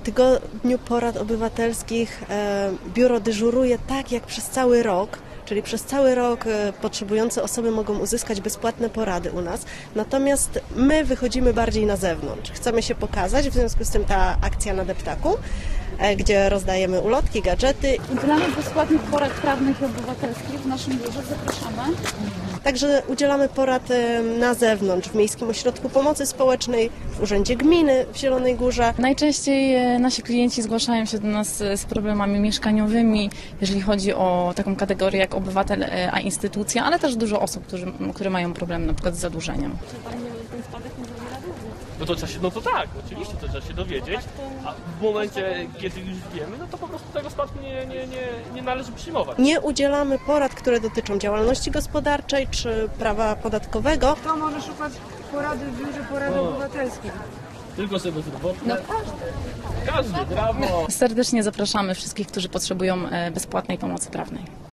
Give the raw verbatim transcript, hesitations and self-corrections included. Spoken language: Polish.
Tygodniu Porad Obywatelskich biuro dyżuruje tak jak przez cały rok, czyli przez cały rok potrzebujące osoby mogą uzyskać bezpłatne porady u nas, natomiast my wychodzimy bardziej na zewnątrz. Chcemy się pokazać, w związku z tym ta akcja na deptaku, gdzie rozdajemy ulotki, gadżety. Udzielamy bezpłatnych porad prawnych i obywatelskich w naszym biurze, zapraszamy. Także udzielamy porad na zewnątrz, w Miejskim Ośrodku Pomocy Społecznej, w Urzędzie Gminy w Zielonej Górze. Najczęściej nasi klienci zgłaszają się do nas z problemami mieszkaniowymi, jeżeli chodzi o taką kategorię jak obywatel, a instytucja, ale też dużo osób, którzy, które mają problem na przykład z zadłużeniem. No to, trzeba się, no to tak, oczywiście to trzeba się dowiedzieć, a w momencie, kiedy już wiemy, no to po prostu tego spadku nie, nie, nie, nie należy przyjmować. Nie udzielamy porad, które dotyczą działalności gospodarczej czy prawa podatkowego. Kto może szukać porady w biurze porady O. obywatelskiej? Tylko sobie bezrobotne. No każdy. Każdy, brawo! Serdecznie zapraszamy wszystkich, którzy potrzebują bezpłatnej pomocy prawnej.